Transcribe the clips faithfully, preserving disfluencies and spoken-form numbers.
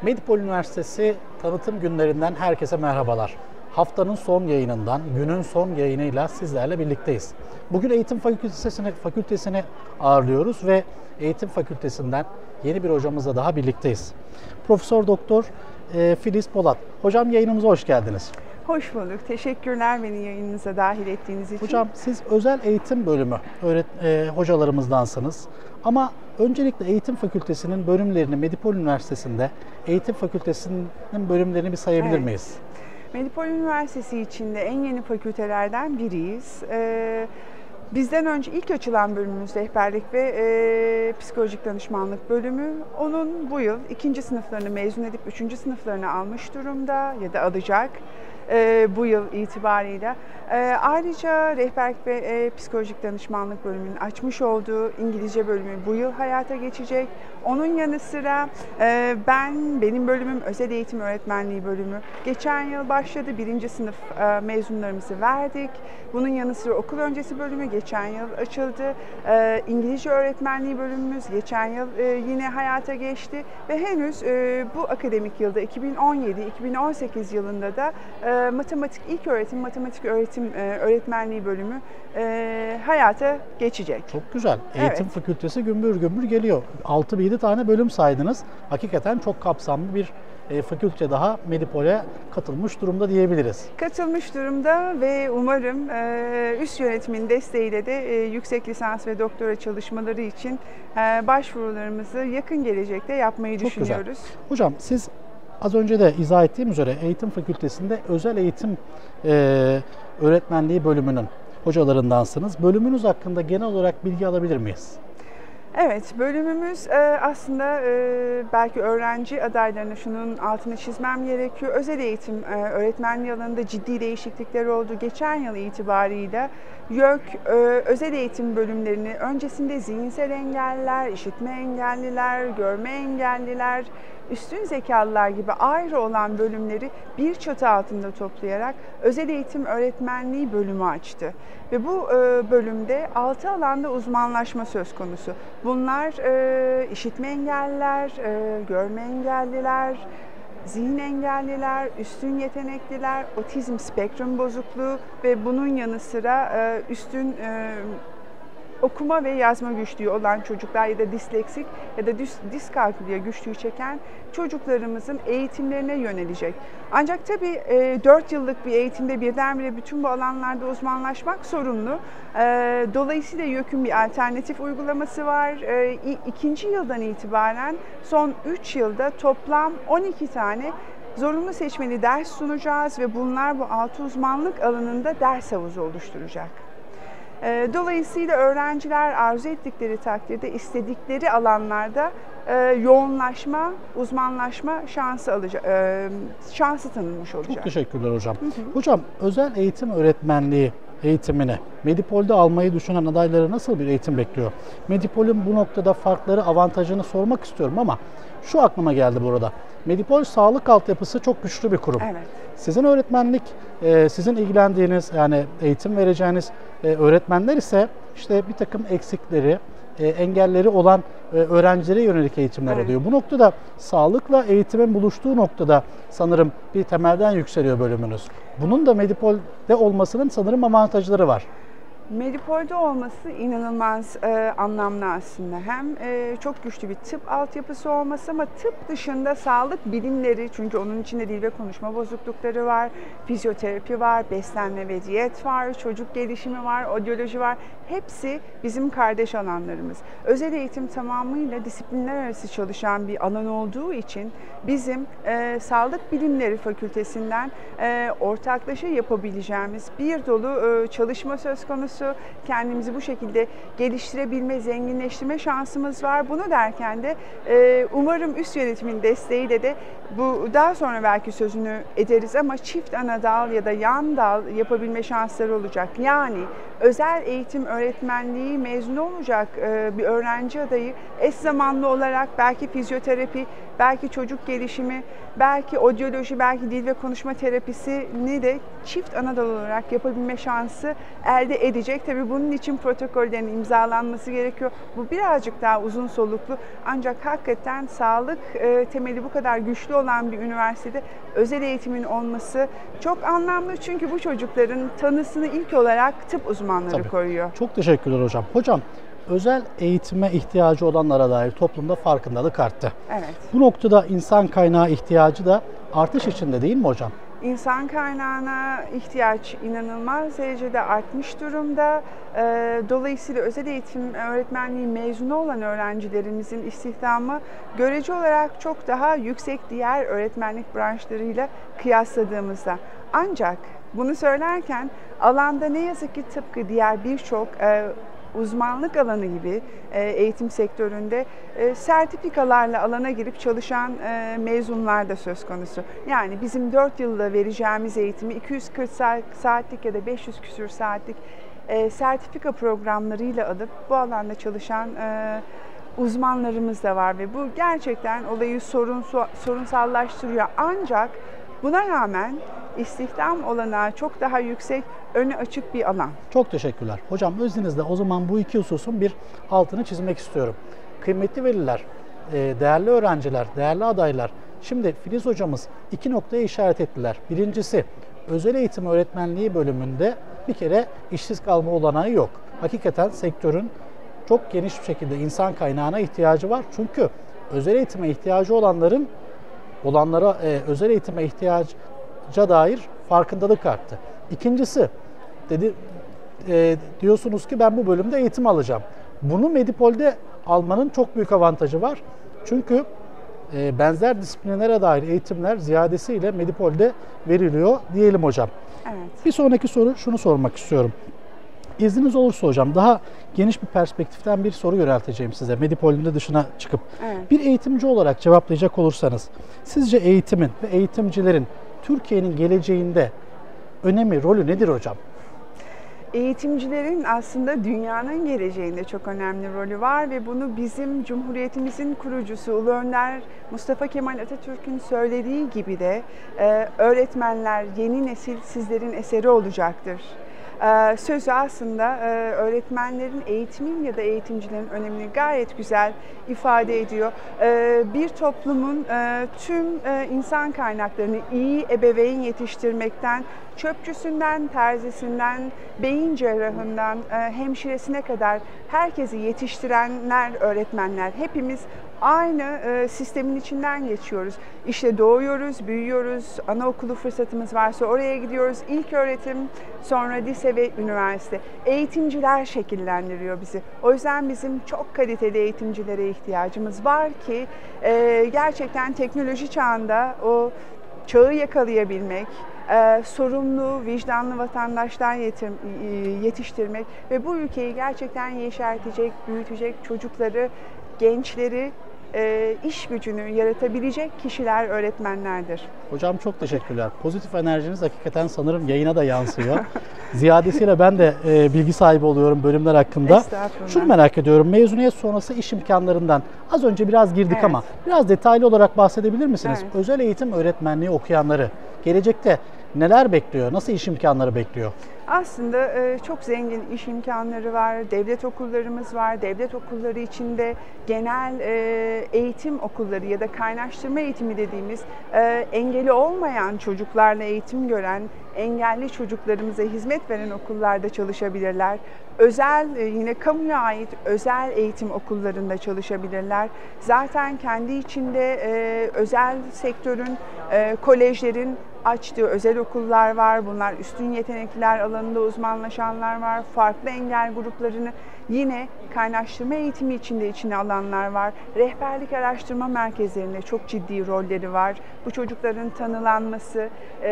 Medipol Üniversitesi tanıtım günlerinden herkese merhabalar. Haftanın son yayınından, günün son yayınıyla sizlerle birlikteyiz. Bugün Eğitim Fakültesini, fakültesini ağırlıyoruz ve Eğitim Fakültesinden yeni bir hocamızla daha birlikteyiz. Profesör Doktor e, Filiz Polat. Hocam yayınımıza hoş geldiniz. Hoş bulduk. Teşekkürler beni yayınınıza dahil ettiğiniz için. Hocam siz özel eğitim bölümü öğret e, hocalarımızdansınız. Ama öncelikle Eğitim Fakültesinin bölümlerini Medipol Üniversitesi'nde Eğitim Fakültesinin bölümlerini bir sayabilir Evet. miyiz? Medipol Üniversitesi içinde en yeni fakültelerden biriyiz. Ee, bizden önce ilk açılan bölümümüz rehberlik ve e, psikolojik danışmanlık bölümü. Onun bu yıl ikinci sınıflarını mezun edip üçüncü sınıflarını almış durumda ya da alacak. E, bu yıl itibariyle. E, ayrıca rehberlik ve e, psikolojik danışmanlık bölümünün açmış olduğu İngilizce bölümü bu yıl hayata geçecek. Onun yanı sıra e, ben, benim bölümüm özel eğitim öğretmenliği bölümü. Geçen yıl başladı, birinci sınıf e, mezunlarımızı verdik. Bunun yanı sıra okul öncesi bölümü geçen yıl açıldı. E, İngilizce öğretmenliği bölümümüz geçen yıl e, yine hayata geçti. Ve henüz e, bu akademik yılda iki bin on yedi iki bin on sekiz yılında da e, matematik ilk öğretim, matematik öğretim e, öğretmenliği bölümü e, hayata geçecek. Çok güzel. Eğitim Evet. Fakültesi gümbür gümbür geliyor. altı yedi tane bölüm saydınız. Hakikaten çok kapsamlı bir e, fakülte daha Medipol'e katılmış durumda diyebiliriz. Katılmış durumda ve umarım e, üst yönetimin desteğiyle de e, yüksek lisans ve doktora çalışmaları için e, başvurularımızı yakın gelecekte yapmayı Çok düşünüyoruz. güzel. Hocam siz az önce de izah ettiğim üzere Eğitim Fakültesi'nde özel eğitim e, öğretmenliği bölümünün hocalarındansınız. Bölümünüz hakkında genel olarak bilgi alabilir miyiz? Evet, bölümümüz e, aslında e, belki öğrenci adaylarına şunun altını çizmem gerekiyor. Özel eğitim e, öğretmenliği alanında ciddi değişiklikler oldu. Geçen yıl itibarıyla YÖK e, özel eğitim bölümlerini öncesinde zihinsel engelliler, işitme engelliler, görme engelliler, üstün zekalılar gibi ayrı olan bölümleri bir çatı altında toplayarak özel eğitim öğretmenliği bölümü açtı. Ve bu e, bölümde altı alanda uzmanlaşma söz konusu. Bunlar e, işitme engelliler, e, görme engelliler, zihin engelliler, üstün yetenekliler, otizm spektrum bozukluğu ve bunun yanı sıra e, üstün e, okuma ve yazma güçlüğü olan çocuklar ya da disleksik ya da dis diskalkülüye güçlüğü çeken çocuklarımızın eğitimlerine yönelecek. Ancak tabii e, dört yıllık bir eğitimde birdenbire bütün bu alanlarda uzmanlaşmak sorunlu. E, dolayısıyla YÖK'ün bir alternatif uygulaması var. E, ikinci yıldan itibaren son üç yılda toplam on iki tane zorunlu seçmeli ders sunacağız ve bunlar bu altı uzmanlık alanında ders havuzu oluşturacak. Dolayısıyla öğrenciler arzu ettikleri takdirde istedikleri alanlarda e, yoğunlaşma, uzmanlaşma şansı alacak, e, şansı tanınmış olacak. Çok teşekkürler hocam. Hı hı. Hocam özel eğitim öğretmenliği eğitimini Medipol'de almayı düşünen adaylara nasıl bir eğitim bekliyor? Medipol'ün bu noktada farkları, avantajını sormak istiyorum ama şu aklıma geldi burada. Medipol sağlık altyapısı çok güçlü bir kurum. Evet. Sizin öğretmenlik, sizin ilgilendiğiniz yani eğitim vereceğiniz öğretmenler ise işte bir takım eksikleri, engelleri olan öğrencilere yönelik eğitimler Evet. oluyor. Bu noktada sağlıkla eğitimin buluştuğu noktada sanırım bir temelden yükseliyor bölümünüz. Bunun da Medipol'de olmasının sanırım avantajları var. Medipol'de olması inanılmaz e, anlamlı aslında. Hem e, çok güçlü bir tıp altyapısı olması ama tıp dışında sağlık bilimleri, çünkü onun içinde dil ve konuşma bozuklukları var, fizyoterapi var, beslenme ve diyet var, çocuk gelişimi var, odyoloji var. Hepsi bizim kardeş alanlarımız. Özel eğitim tamamıyla disiplinler arası çalışan bir alan olduğu için bizim e, Sağlık Bilimleri Fakültesinden e, ortaklaşa yapabileceğimiz bir dolu e, çalışma söz konusu. Kendimizi bu şekilde geliştirebilme, zenginleştirme şansımız var. Bunu derken de e, umarım üst yönetimin desteğiyle de bu daha sonra belki sözünü ederiz ama çift ana dal ya da yan dal yapabilme şansları olacak. Yani özel eğitim öğretmenliği mezunu olacak bir öğrenci adayı eş zamanlı olarak belki fizyoterapi, belki çocuk gelişimi, belki odyoloji, belki dil ve konuşma terapisini de çift ana dal olarak yapabilme şansı elde edecek. Tabii bunun için protokollerin imzalanması gerekiyor. Bu birazcık daha uzun soluklu, ancak hakikaten sağlık e, temeli bu kadar güçlü olan bir üniversitede özel eğitimin olması çok anlamlı. Çünkü bu çocukların tanısını ilk olarak tıp uzmanları Tabii. koyuyor. Çok teşekkürler hocam. Hocam, özel eğitime ihtiyacı olanlara dair toplumda farkındalık arttı. Evet. Bu noktada insan kaynağı ihtiyacı da artış içinde değil mi hocam? İnsan kaynağına ihtiyaç inanılmaz derecede artmış durumda. Dolayısıyla özel eğitim öğretmenliği mezunu olan öğrencilerimizin istihdamı görece olarak çok daha yüksek diğer öğretmenlik branşlarıyla kıyasladığımızda. Ancak bunu söylerken alanda ne yazık ki tıpkı diğer birçok uzmanlık alanı gibi eğitim sektöründe sertifikalarla alana girip çalışan mezunlar da söz konusu. Yani bizim dört yılda vereceğimiz eğitimi iki yüz kırk saatlik ya da beş yüz küsur saatlik sertifika programlarıyla alıp bu alanda çalışan uzmanlarımız da var ve bu gerçekten olayı sorun, sorunsallaştırıyor. Ancak buna rağmen istihdam olanağı çok daha yüksek, önü açık bir alan. Çok teşekkürler. Hocam, izninizle o zaman bu iki hususun bir altını çizmek istiyorum. Kıymetli veliler, değerli öğrenciler, değerli adaylar, şimdi Filiz hocamız iki noktaya işaret ettiler. Birincisi, özel eğitim öğretmenliği bölümünde bir kere işsiz kalma olanağı yok. Hakikaten sektörün çok geniş bir şekilde insan kaynağına ihtiyacı var. Çünkü özel eğitime ihtiyacı olanların olanlara e, özel eğitime ihtiyaca dair farkındalık arttı. İkincisi, dedi e, diyorsunuz ki ben bu bölümde eğitim alacağım. Bunu Medipol'de almanın çok büyük avantajı var. Çünkü e, benzer disiplinlere dair eğitimler ziyadesiyle Medipol'de veriliyor diyelim hocam. Evet. Bir sonraki soru şunu sormak istiyorum. İzniniz olursa hocam daha geniş bir perspektiften bir soru yönelteceğim size. Medipol'ün de dışına çıkıp. Evet. Bir eğitimci olarak cevaplayacak olursanız sizce eğitimin ve eğitimcilerin Türkiye'nin geleceğinde önemi, rolü nedir hocam? Eğitimcilerin aslında dünyanın geleceğinde çok önemli rolü var ve bunu bizim Cumhuriyetimizin kurucusu Ulu Önder Mustafa Kemal Atatürk'ün söylediği gibi de e, öğretmenler, yeni nesil sizlerin eseri olacaktır. Ee, sözü aslında e, öğretmenlerin, eğitimin ya da eğitimcilerin önemini gayet güzel ifade ediyor. Ee, bir toplumun e, tüm e, insan kaynaklarını iyi ebeveyn yetiştirmekten, çöpçüsünden, terzisinden, beyin cerrahından, e, hemşiresine kadar herkesi yetiştirenler öğretmenler. Hepimiz aynı e, sistemin içinden geçiyoruz. İşte doğuyoruz, büyüyoruz, anaokulu fırsatımız varsa oraya gidiyoruz. İlk öğretim, sonra lise ve üniversite. Eğitimciler şekillendiriyor bizi. O yüzden bizim çok kaliteli eğitimcilere ihtiyacımız var ki e, gerçekten teknoloji çağında o çağı yakalayabilmek, e, sorumlu, vicdanlı vatandaşlar yetir, e, yetiştirmek ve bu ülkeyi gerçekten yeşertecek, büyütecek çocukları, gençleri, e, iş gücünü yaratabilecek kişiler öğretmenlerdir. Hocam çok teşekkürler. Pozitif enerjiniz hakikaten sanırım yayına da yansıyor. Ziyadesiyle ben de e, bilgi sahibi oluyorum bölümler hakkında. Estağfurullah. Şunu merak ediyorum, mezuniyet sonrası iş imkanlarından az önce biraz girdik Evet. ama biraz detaylı olarak bahsedebilir misiniz? Evet. Özel eğitim öğretmenliği okuyanları gelecekte neler bekliyor, nasıl iş imkanları bekliyor? Aslında çok zengin iş imkanları var, devlet okullarımız var. Devlet okulları içinde genel eğitim okulları ya da kaynaştırma eğitimi dediğimiz engeli olmayan çocuklarla eğitim gören, engelli çocuklarımıza hizmet veren okullarda çalışabilirler. Özel, yine kamuya ait özel eğitim okullarında çalışabilirler. Zaten kendi içinde özel sektörün, kolejlerin açtığı özel okullar var. Bunlar üstün yetenekliler alanında uzmanlaşanlar var. Farklı engel gruplarını yine kaynaştırma eğitimi içinde içine alanlar var. Rehberlik araştırma merkezlerinde çok ciddi rolleri var. Bu çocukların tanılanması,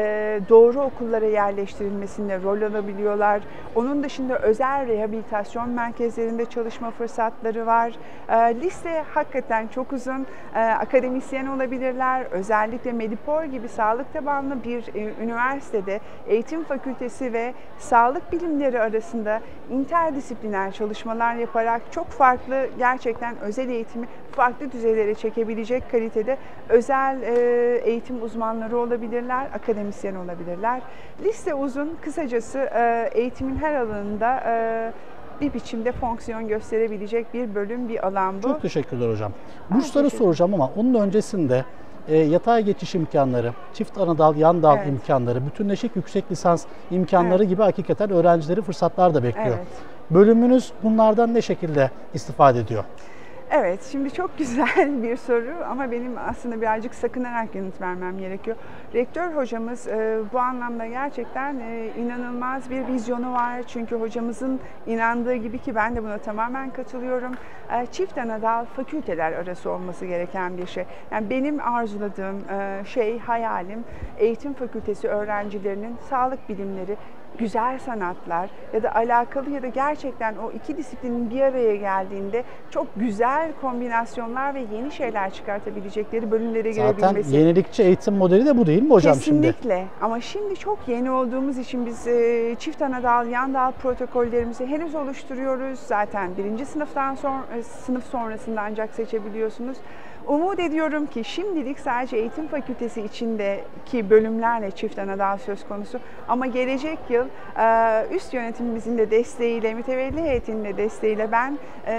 doğru okullara yerleştirilmesinde rol alabiliyorlar. Onun dışında özel rehabilitasyon merkezlerinde çalışma fırsatları var. Liste hakikaten çok uzun. Akademisyen olabilirler. Özellikle Medipol gibi sağlık tabanlı özel bir e, üniversitede eğitim fakültesi ve sağlık bilimleri arasında interdisipliner çalışmalar yaparak çok farklı, gerçekten özel eğitimi farklı düzeylere çekebilecek kalitede özel e, eğitim uzmanları olabilirler, akademisyen olabilirler. Liste uzun, kısacası e, eğitimin her alanında e, bir biçimde fonksiyon gösterebilecek bir bölüm, bir alan bu. Çok teşekkürler hocam. Bursları soracağım ama onun öncesinde e, yatay geçiş imkanları, çift ana dal, yan dal Evet. imkanları, bütünleşik yüksek lisans imkanları Evet. gibi hakikaten öğrencileri fırsatlar da bekliyor. Evet. Bölümünüz bunlardan ne şekilde istifade ediyor? Evet, şimdi çok güzel bir soru ama benim aslında birazcık sakınarak yanıt vermem gerekiyor. Rektör hocamız e, bu anlamda gerçekten e, inanılmaz bir vizyonu var. Çünkü hocamızın inandığı gibi, ki ben de buna tamamen katılıyorum, e, çift ana dal fakülteler arası olması gereken bir şey. Yani benim arzuladığım e, şey, hayalim, eğitim fakültesi öğrencilerinin sağlık bilimleri, güzel sanatlar ya da alakalı ya da gerçekten o iki disiplinin bir araya geldiğinde çok güzel kombinasyonlar ve yeni şeyler çıkartabilecekleri bölümlere Zaten girebilmesi. yenilikçi eğitim modeli de bu değil mi hocam şimdi? Kesinlikle. Ama şimdi çok yeni olduğumuz için biz e, çift ana dal, yan dal protokollerimizi henüz oluşturuyoruz. Zaten birinci sınıftan sonra, sınıf sonrasında ancak seçebiliyorsunuz. Umut ediyorum ki şimdilik sadece eğitim fakültesi içindeki bölümlerle çift ana dal söz konusu. Ama gelecek yıl üst yönetimimizin de desteğiyle, mütevelli heyetinin de desteğiyle ben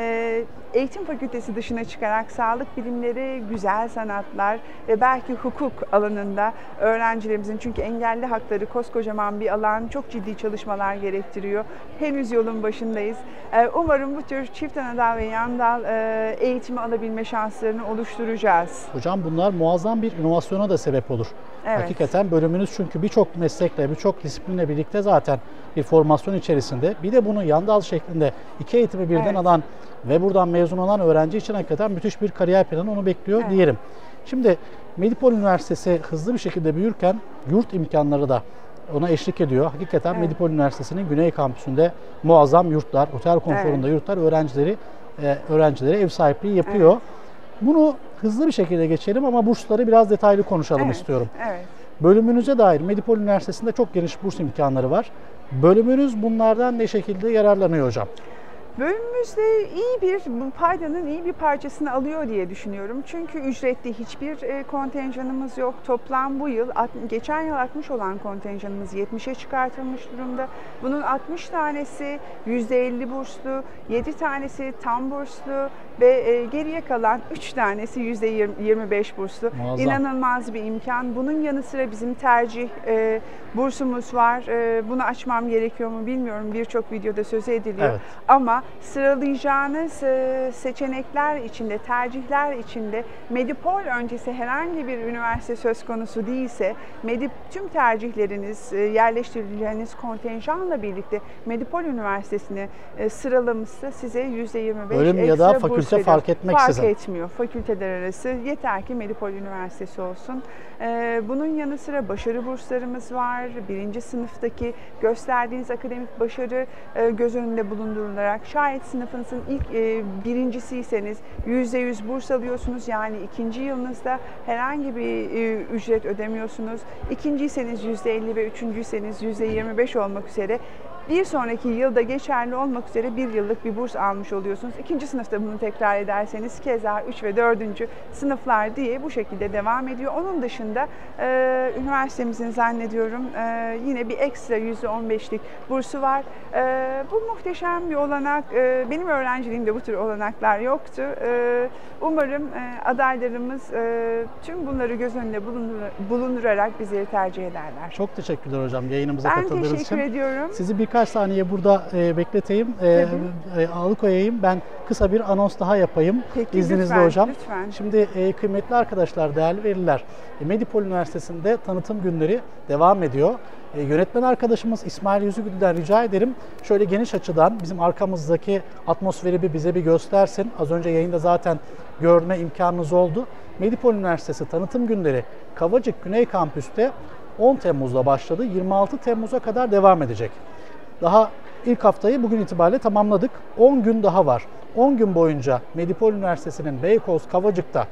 eğitim fakültesi dışına çıkarak sağlık bilimleri, güzel sanatlar ve belki hukuk alanında öğrencilerimizin, çünkü engelli hakları koskocaman bir alan, çok ciddi çalışmalar gerektiriyor. Henüz yolun başındayız. Umarım bu tür çift ana dal ve yan dal eğitimi alabilme şanslarını oluşturacağız. Hocam bunlar muazzam bir inovasyona da sebep olur. Evet. Hakikaten bölümünüz çünkü birçok meslekle, birçok disiplinle birlikte zaten bir formasyon içerisinde. Bir de bunu yan dal şeklinde iki eğitimi birden Evet. alan ve buradan mezun olan öğrenci için hakikaten müthiş bir kariyer planı onu bekliyor Evet. diyelim. Şimdi Medipol Üniversitesi hızlı bir şekilde büyürken yurt imkanları da ona eşlik ediyor. Hakikaten Evet. Medipol Üniversitesi'nin Güney Kampüsü'nde muazzam yurtlar, otel konforunda Evet. yurtlar öğrencileri e, öğrencilere ev sahipliği yapıyor. Evet. Bunu hızlı bir şekilde geçelim ama bursları biraz detaylı konuşalım Evet. istiyorum. Evet. Bölümünüze dair Medipol Üniversitesi'nde çok geniş burs imkanları var. Bölümünüz bunlardan ne şekilde yararlanıyor hocam? Bölümümüzde iyi bir, bu paydanın iyi bir parçasını alıyor diye düşünüyorum. Çünkü ücretli hiçbir e, kontenjanımız yok. Toplam bu yıl, geçen yıl altmış olan kontenjanımız yetmişe çıkartılmış durumda. Bunun altmış tanesi yüzde elli burslu, yedi tanesi tam burslu ve e, geriye kalan üç tanesi yüzde yirmi beş burslu. Muazzam. İnanılmaz bir imkan. Bunun yanı sıra bizim tercih e, bursumuz var. E, bunu açmam gerekiyor mu bilmiyorum. Birçok videoda söz ediliyor. Evet. Ama sıralayacağınız seçenekler içinde, tercihler içinde Medipol öncesi herhangi bir üniversite söz konusu değilse, Medip, tüm tercihleriniz, yerleştirileceğiniz kontenjanla birlikte Medipol Üniversitesi'ni sıralamışsa size yüzde yirmi beş Bölüm ya ekstra da burs fakülte veriyor. fark etmeksizin. Fark etmiyor. Fakülteler arası yeter ki Medipol Üniversitesi olsun. Bunun yanı sıra başarı burslarımız var. Birinci sınıftaki gösterdiğiniz akademik başarı göz önünde bulundurularak, şayet sınıfınızın ilk e, birincisiyseniz yüzde yüz burs alıyorsunuz. Yani ikinci yılınızda herhangi bir e, ücret ödemiyorsunuz. İkinciyseniz yüzde elli ve üçüncüyseniz yüzde yirmi beş olmak üzere bir sonraki yılda geçerli olmak üzere bir yıllık bir burs almış oluyorsunuz. İkinci sınıfta bunu tekrar ederseniz keza üç ve dördüncü sınıflar diye bu şekilde devam ediyor. Onun dışında e, üniversitemizin zannediyorum e, yine bir ekstra yüzde on beşlik bursu var. E, bu muhteşem bir olanak. E, benim öğrenciliğimde bu tür olanaklar yoktu. E, umarım e, adaylarımız e, tüm bunları göz önünde bulundur bulundurarak bizleri tercih ederler. Çok teşekkürler hocam yayınımıza Ben katıldığınız için. teşekkür ediyorum. Sizi birkaç saniye burada e, bekleteyim, e, e, alıkoyayım. Ben kısa bir anons daha yapayım. Peki, İzninizle lütfen, hocam. lütfen. Şimdi e, kıymetli arkadaşlar, değerli veliler, e, Medipol Üniversitesi'nde tanıtım günleri devam ediyor. E, yönetmen arkadaşımız İsmail Yüzügül'den rica ederim. Şöyle geniş açıdan bizim arkamızdaki atmosferi bir bize bir göstersin. Az önce yayında zaten görme imkanınız oldu. Medipol Üniversitesi tanıtım günleri Kavacık Güney Kampüs'te on Temmuz'da başladı. yirmi altı Temmuz'a kadar devam edecek. Daha ilk haftayı bugün itibariyle tamamladık. on gün daha var. on gün boyunca Medipol Üniversitesi'nin Beykoz Kavacık'ta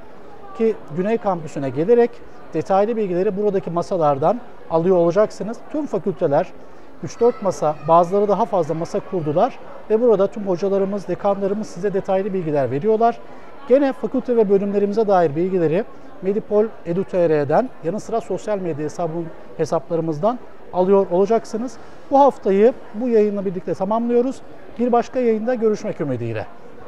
ki Güney Kampüsü'ne gelerek detaylı bilgileri buradaki masalardan alıyor olacaksınız. Tüm fakülteler üç dört masa, bazıları daha fazla masa kurdular ve burada tüm hocalarımız, dekanlarımız size detaylı bilgiler veriyorlar. Gene fakülte ve bölümlerimize dair bilgileri Medipol nokta edu nokta tr'den yanı sıra sosyal medya hesabım, hesaplarımızdan alıyor olacaksınız. Bu haftayı bu yayınla birlikte tamamlıyoruz. Bir başka yayında görüşmek ümidiyle.